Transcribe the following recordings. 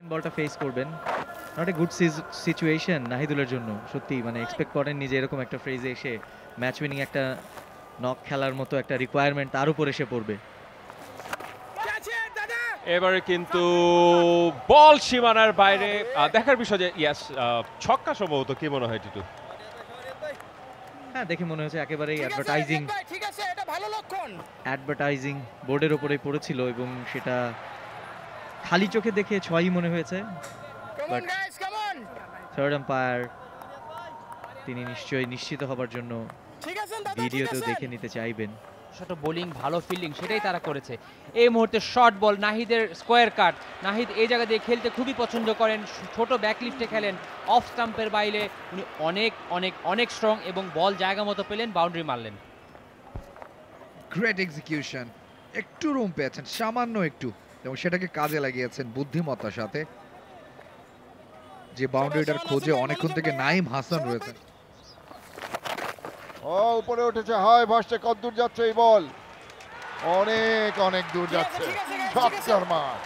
বলটা ফেস করবেন, not a good situation নাহিদুলের জন্য। সত্যি মানে এক্সপেক্ট করেননি যে এরকম একটা ফ্রেজে এসে ম্যাচ উইনিং একটা নক খেলার মতো একটা রিকোয়ারমেন্ট তার উপর এসে পড়বে। এবারে কিন্তু বল সীমানার বাইরে, দেখার বিষয় যে ইয়াস ছক্কা সম্ভবত, কি মনে হয় টিটু? হ্যাঁ, দেখে মনে হচ্ছে একেবারেই অ্যাডভার্টাইজিং বোর্ডের উপরেই পড়েছিল এবং সেটা খালি চোখে দেখে ছয়ই মনে হয়েছে। বাট থার্ড আম্পায়ার তিনি নিশ্চয়ই নিশ্চিত হবার জন্য ভিডিওতেও দেখে নিতে চাইবেন। ছোট বোলিং, ভালো ফিল্ডিং, সেটাই তারা করেছে। এই মুহূর্তে শর্ট বল, নাহিদের স্কোয়ার কাট। নাহিদ এই জায়গা দিয়ে খেলতে খুবই পছন্দ করেন, ছোট ব্যাকলিফটে খেলেন, অফ স্টাম্পের বাইরে উনি অনেক অনেক অনেক স্ট্রং এবং বল জায়গা মতো পেলেন, বাউন্ডারি মারলেন। গ্রেট এক্সিকিউশন, একটু রুম পেয়েছেন, সামান্য একটু, এবং সেটাকে কাজে লাগিয়েছেন বুদ্ধিমত্তার সাথে। যে বাউন্ডারিটার খোঁজে অনেকক্ষণ থেকে নাইম হাসান রয়েছেন। ও উপরে উঠেছে, হয় ভাসছে, কত দূর যাচ্ছে এই বল? অনেক অনেক দূর যাচ্ছে, ছক্কার মার।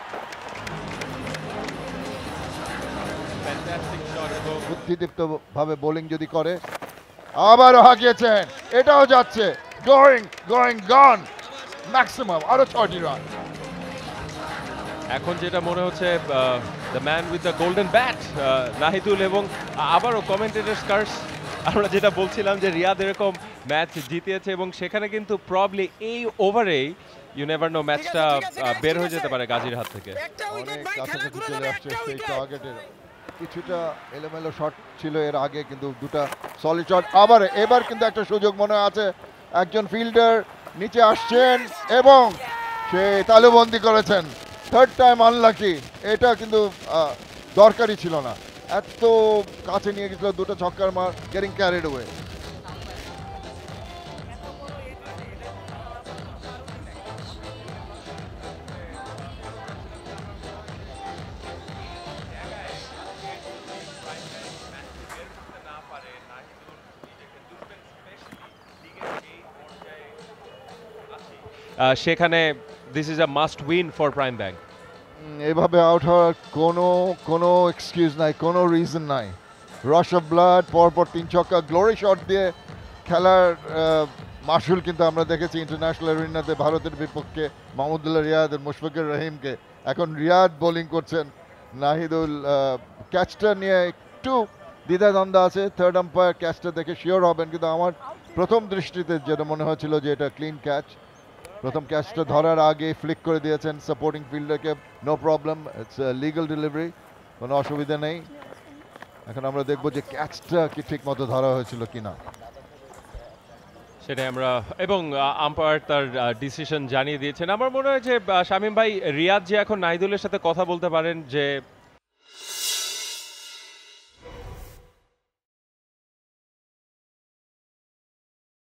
বুদ্ধিদীপ্ত ভাবে বোলিং যদি করে, আবারও হাঁকিয়েছেন, এটাও যাচ্ছে, গোয়িং গোয়িং গন, ম্যাক্সিমাম আরো 6টি রান। এখন যেটা মনে হচ্ছে the man with the golden bat Nahidul, এবং আবারও কমেন্টেটরস কার্স, আমরা যেটা বলছিলাম যে রিয়াদ এরকম ম্যাচ জিতিয়েছে এবং সেখানে কিন্তু প্রবলি এই ওভারেই ইউ নেভার নো ম্যাচটা বের হয়ে যেতে পারে গাজীর হাত থেকে। অনেক কাছাকাছি চলে আসছে সেই টার্গেটের। কিছুটা এলোমেলো শট ছিল এর আগে, কিন্তু দুটা সলিড শট। এবার কিন্তু একটা সুযোগ মনে আছে, একজন ফিল্ডার নিচে আসছেন এবং সে তালুবন্দি করেছেন। থার্ড টাইম আনলাকি, এটা কিন্তু দরকারই ছিল না, এত কাছে নিয়ে গেছিল, দুটো ছক্কার মার, গেটিং ক্যারিড অ্যাওয়ে। সেখানে this is a must win for Prime Bank. এভাবে আউট হওয়ার কোনো এক্সকিউজ নাই, কোনো রিজন নাই। রশ অফ ব্লাড, পরপর 3 ছক্কা, গ্লোরি শট দিয়ে খেলার মাসুল কিন্তু আমরা দেখেছি ইন্টারন্যাশনাল এরিনাতে ভারতের বিপক্ষে মাহমুদুল্লাহ রিয়াদ, মুশফিকুর রহিমকে। এখন রিয়াদ বোলিং করছেন, নাহিদুল ক্যাচটা নিয়ে একটু দ্বিধাদ্বন্দ্ব আছে। থার্ড আম্পায়ার ক্যাচটা দেখে শিওর হবেন, কিন্তু আমার প্রথম দৃষ্টিতে যেটা মনে হয়েছিল যে এটা ক্লিন ক্যাচ। প্রথম ক্যাচটা ধরার আগে ফ্লিক করে দিয়েছেন সাপোর্টিং ফিল্ডারকে, no problem, it's legal delivery, কোনো অসুবিধা নেই। এখন আমরা দেখব যে ক্যাচটা কি ঠিক মতো ধরা হয়েছিল কিনা, সেটাই আমরা, এবং আম্পায়ার তার ডিসিশন জানিয়ে দিয়েছেন। আমার মনে হয় যে শামীম ভাই, রিয়াদ যে এখন নাহিদুলের সাথে কথা বলতে পারেন যে